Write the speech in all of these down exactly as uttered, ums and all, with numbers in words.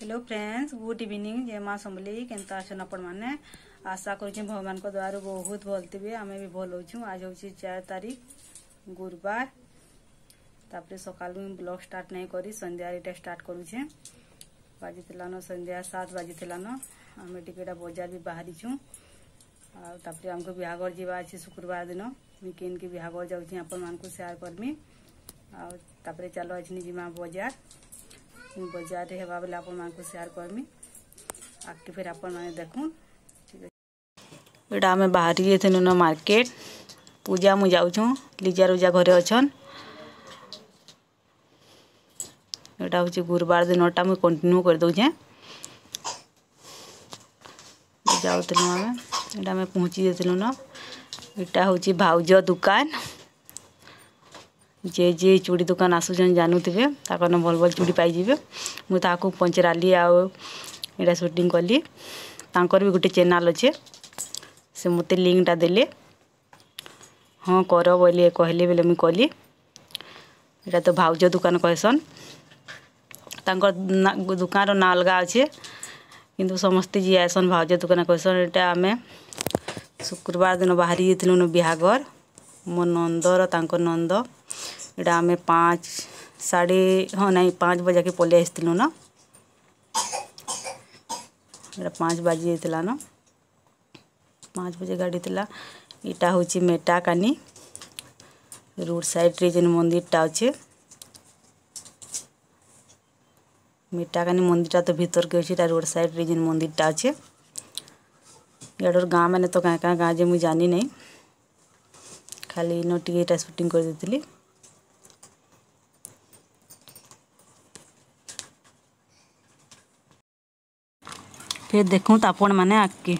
Hello friends, good evening. जय माँ समली केनता अच्छन आपण मैंने आशा करुँ भगवान को द्वारा बहुत भल थे। आम भी भल हो। आज हूँ चार तारीख गुरुवार। तापर सकाल ब्लॉग स्टार्ट नहीं करी संध्या एटा स्टार्ट करुचे। बाजी न संध्या सात बाजी न आम टिकेटा बजार भी बाहरी छूँ। तापर आमको बिहाघर जावा अच्छे शुक्रवार दिन मुझे केन के बिहाघर जाऊँ आपण मान को सेयार करमी। आपर चलो आज जीमा बजार बजार रे हेबा बेले आपण मानको शेयर करमी। आके फिर आपण माने देखूं। ठीक है, एटा हमें बाहरी जेथेनु न मार्केट पूजा मु जाऊ छूं। लिजा रुजा घरे अछन। एटा होची गुरुवार दिनटा मु कंटिन्यू कर दउ छे। जाउतनु हमें एटा में पहुंची जेथेनु न। एटा होची भाउजो दुकान। जे जे चूड़ी दुकान आसुचन जानूवे ताकन भल भल चूड़ी पाइबे। मुझे पंचराली आटा शूटिंग कली। तांकर भी गोटे चैनल अच्छे से मत लिंकटा देले। हाँ कर बोले कहले बेले मुझे कली। एटा तो भाउज दुकान कहसन। तांकर दुकान ना अलग अच्छे किंतु समस्ते जी आसन भाउज दुकान कहसन। एटा आम शुक्रवार दिन बाहरी जाइलु बिहाघर मो नंदर तांकर नंद। एटा आम पाँच साढ़े हाँ नहीं पाँच बजे के पलि आसलु न। एटा पाँच बाजी जाता न पाँच बजे गाड़ी थी। इटा हूँ मेटा कानी रोड साइड रे जेन मंदिरटा अच्छे। मेटा कानी मंदिरटा तो भीतर के अच्छे रोड साइड रे जेन मंदिरटा अच्छे। याडर गाँ मैंने तो क्या क्या गाँ जे मुझे जानी नहीं। खाली इन टिकेटा शूटिंग कर देती। फिर देखूँ तो आपण मैंने आके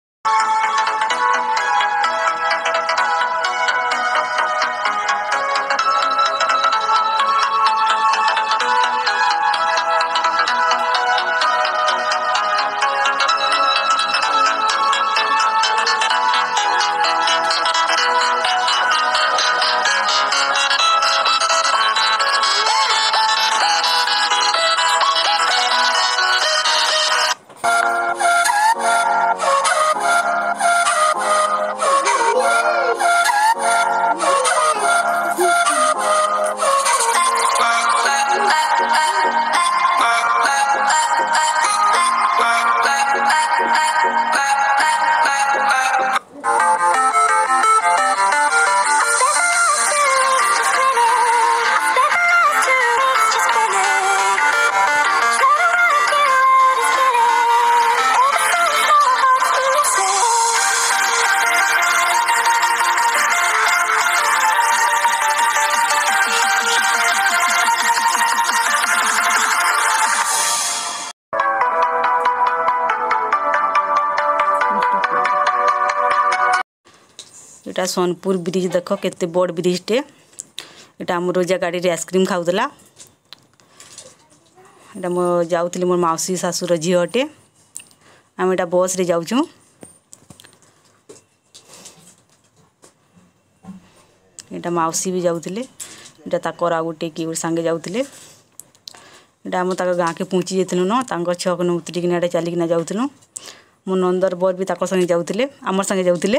एटा सोनपुर ब्रिज देख केते बड़ ब्रिजटे। एटा आम रोजा गाड़ी रे आइसक्रीम खाऊला। एटा मो जाऊली मोर मौसी शाशुर झील अटे। आम एटा बस रे जाऊँ। एटा मौसी भी जाऊले। एटा ताकर आ गोटे कि सांगे जाऊले। एटा आम ताक गाँ के पहुँची जाइलु न। तांकर छक न उतरिकिना एटा चलिकिना जाऊलु। मो नंदर बर भी ताकर संगे जाऊले। आमर संगे जाऊले।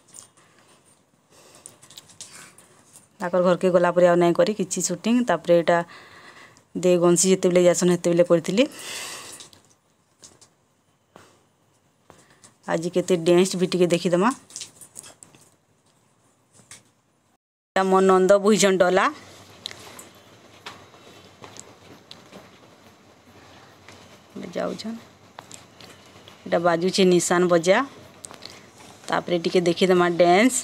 ताकर घर के गला पर आ नहीं करी किसी शूटिंग। तापर एटा दे गंसी जिते बेले जासन हेते बेले करथिली। आज केते डांस भी टिके देखिदमा। एटा मो नंद बुझन डला। जाऊछन एटा बाजू छे निशान बजा। तापर टिके देखिदमा डांस।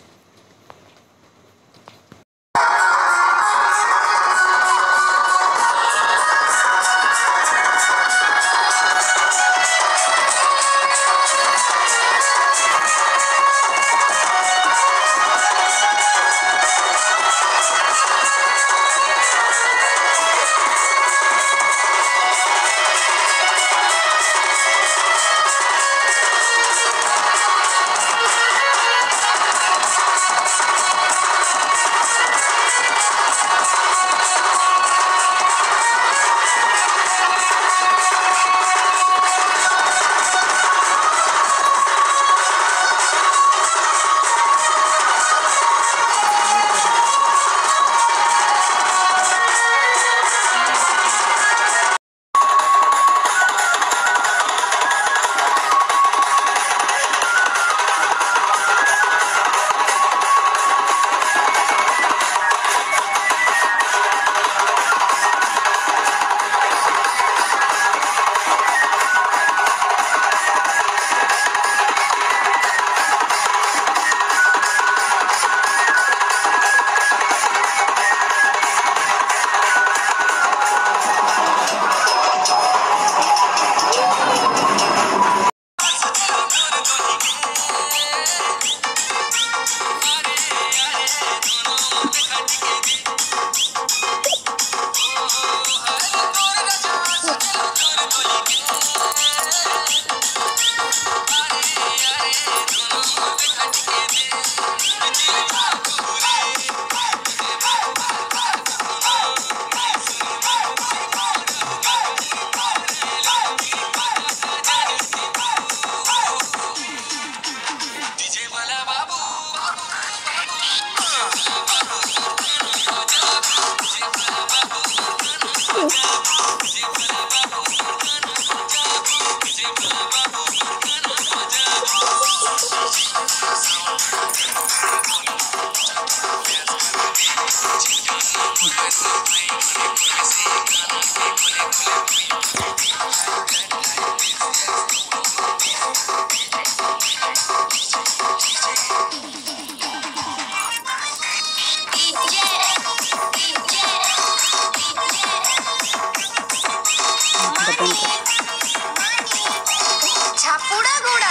झापुड़ा गुड़ा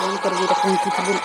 बंद कर भी रखूँ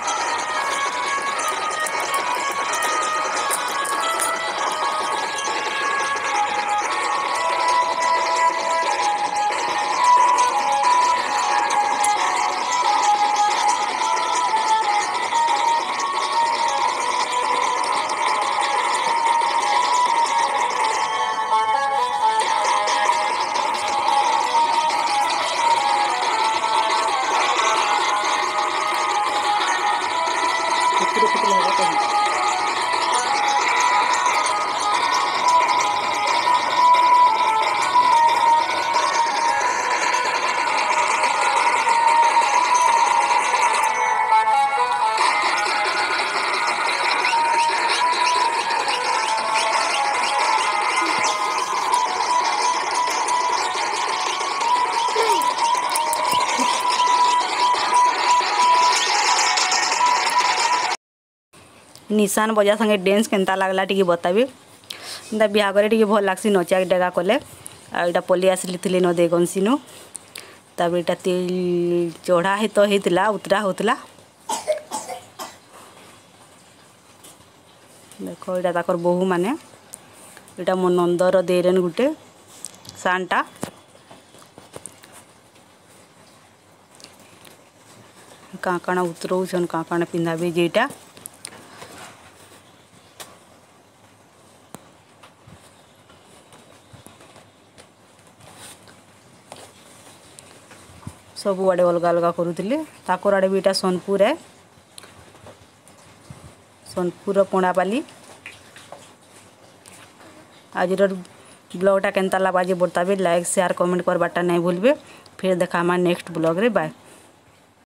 निशान बजा संगे डांस केनता लागला टिके बताबी एंता बिहाघरे टिके भल लागसी नचा डेगा कले आ इटा पली आसली थिले न दे गनसिनो तब इटा तेल चढ़ा हे तो हेतला उतरा होतला देखो इटा ताकर बहु माने इटा मो नंदर देरेन गुटे सानटा काकाना उतरौछन काकाना पिंधाबे जेटा सब आड़े अलग अलग करुले ताकर आड़े भी इटा सोनपुर है सोनपुर पोणापाली आज ब्लॉगटा केनता लगा जे बताबे लाइक शेयर कमेंट करवाटा नहीं भूलबे फिर देखा नेक्स्ट ब्लॉग रे बाय।